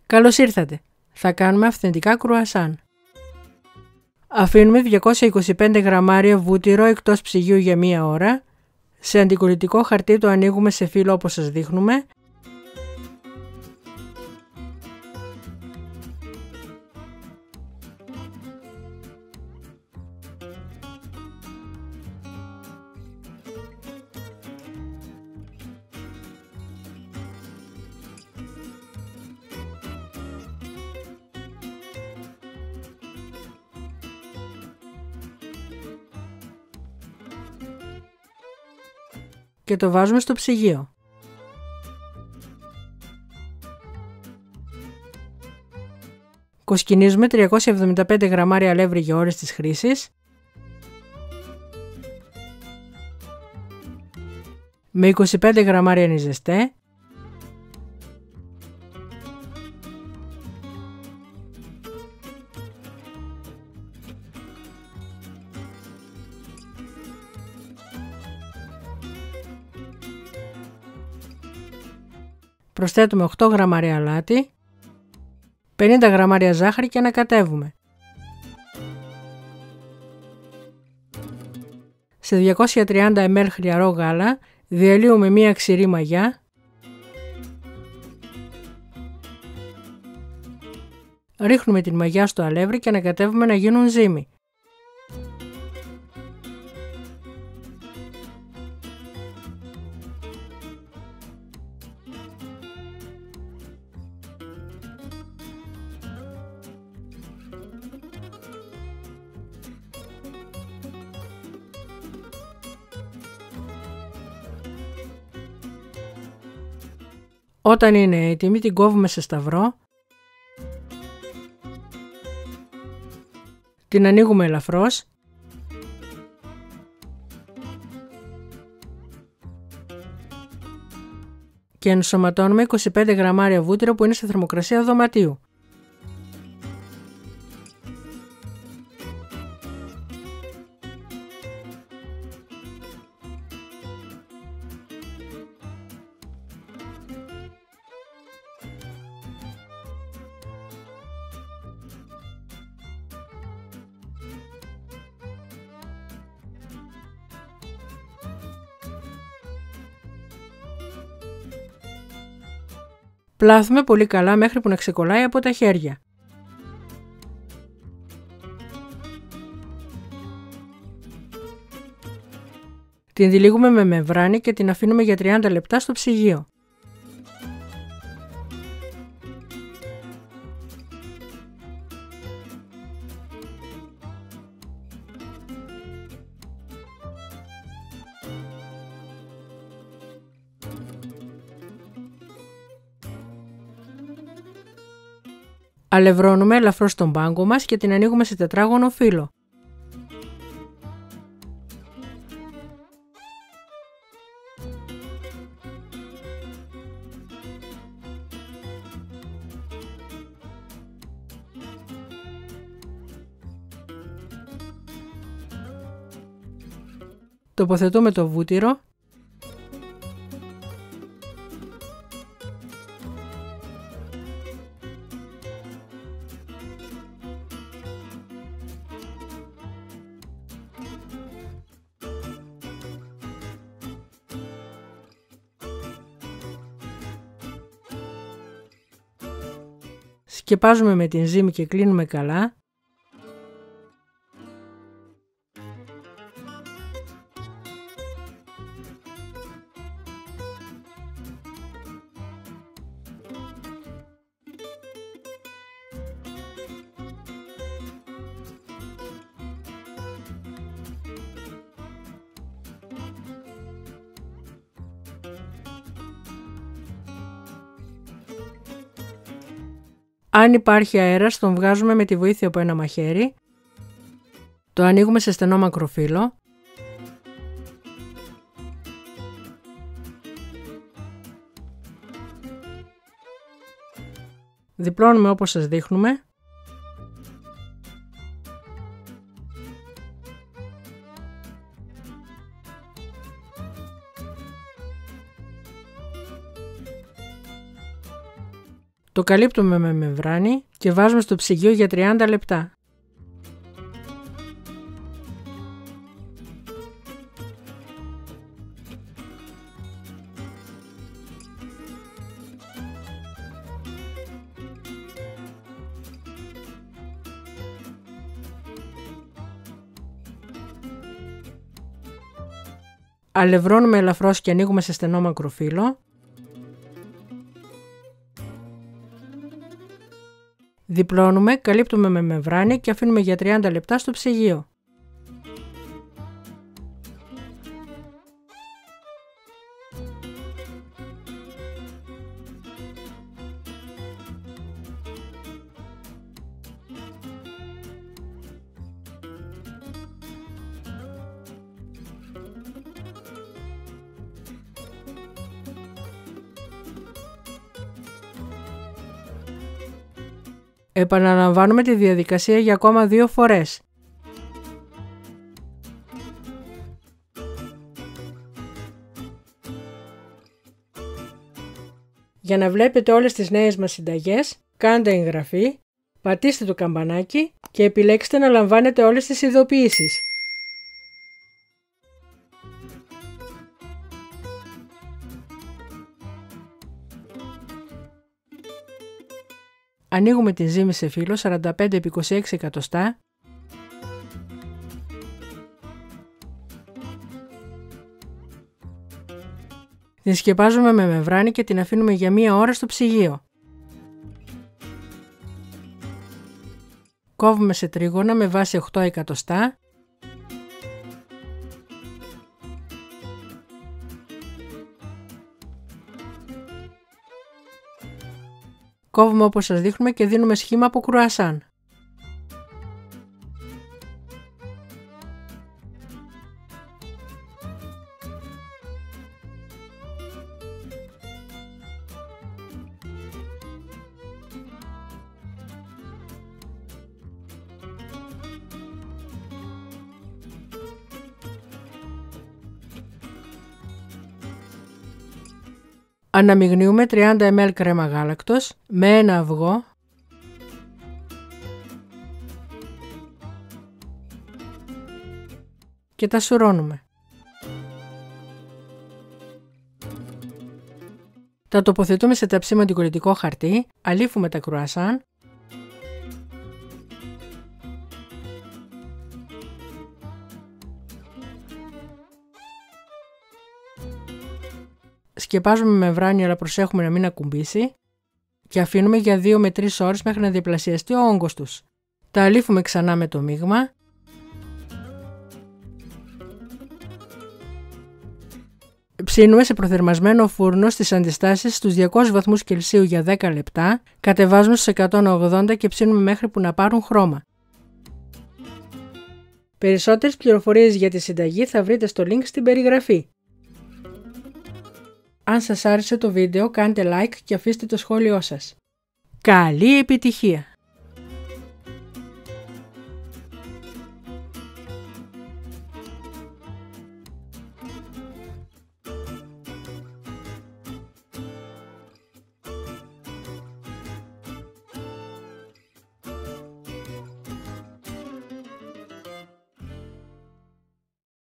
Καλώς ήρθατε! Θα κάνουμε αυθεντικά κρουασάν. Αφήνουμε 225 γραμμάρια βούτυρο εκτός ψυγείου για 1 ώρα. Σε αντικολλητικό χαρτί το ανοίγουμε σε φύλλο όπως σας δείχνουμε. Και το βάζουμε στο ψυγείο. Κοσκινίζουμε 375 γραμμάρια αλεύρι για ώρες της χρήσης. Με 25 γραμμάρια νιζεστέ. Προσθέτουμε 8 γραμμάρια αλάτι, 50 γραμμάρια ζάχαρη και ανακατεύουμε. Σε 230 ml χλιαρό γάλα διαλύουμε 1 ξηρή μαγιά, ρίχνουμε την μαγιά στο αλεύρι και ανακατεύουμε να γίνουν ζύμη. Όταν είναι έτοιμη την κόβουμε σε σταυρό, την ανοίγουμε ελαφρώς και ενσωματώνουμε 25 γραμμάρια βούτυρο που είναι σε θερμοκρασία δωματίου. Πλάθουμε πολύ καλά μέχρι που να ξεκολλάει από τα χέρια. Την τυλίγουμε με μεμβράνη και την αφήνουμε για 30 λεπτά στο ψυγείο. Αλευρώνουμε ελαφρώς τον πάγκο μας και την ανοίγουμε σε τετράγωνο φύλλο. Τοποθετούμε το βούτυρο . Σκεπάζουμε με την ζύμη και κλείνουμε καλά. Αν υπάρχει αέρας, τον βγάζουμε με τη βοήθεια από ένα μαχαίρι. Το ανοίγουμε σε στενό μακροφύλλο. Διπλώνουμε όπως σας δείχνουμε. Το καλύπτουμε με μεμβράνη και βάζουμε στο ψυγείο για 30 λεπτά. Αλευρώνουμε ελαφρώς και ανοίγουμε σε στενό μακροφύλλο. Διπλώνουμε, καλύπτουμε με μεμβράνη και αφήνουμε για 30 λεπτά στο ψυγείο. Επαναλαμβάνουμε τη διαδικασία για ακόμα 2 φορές. Για να βλέπετε όλες τις νέες μας συνταγές, κάντε εγγραφή, πατήστε το καμπανάκι και επιλέξτε να λαμβάνετε όλες τις ειδοποιήσεις. Ανοίγουμε την ζύμη σε φύλλο 45x26 εκατοστά. Την σκεπάζουμε με μεμβράνη και την αφήνουμε για 1 ώρα στο ψυγείο. Κόβουμε σε τρίγωνα με βάση 8 εκατοστά. Κόβουμε όπως σας δείχνουμε και δίνουμε σχήμα από κρουασάν. Αναμειγνύουμε 30 ml κρέμα γάλακτος με 1 αυγό και τα σουρώνουμε. Τα τοποθετούμε σε ταψί αντικολλητικό χαρτί, αλήφουμε τα κρουασάν σκεπάζουμε με μεμβράνη αλλά προσέχουμε να μην ακουμπήσει και αφήνουμε για 2 με 3 ώρες μέχρι να διπλασιαστεί ο όγκος τους. Τα αλήφουμε ξανά με το μείγμα. Ψήνουμε σε προθερμασμένο φούρνο στις αντιστάσεις στους 200 βαθμούς Κελσίου για 10 λεπτά, κατεβάζουμε στους 180 και ψήνουμε μέχρι που να πάρουν χρώμα. Περισσότερες πληροφορίες για τη συνταγή θα βρείτε στο link στην περιγραφή. Αν σας άρεσε το βίντεο κάντε like και αφήστε το σχόλιο σας. Καλή επιτυχία!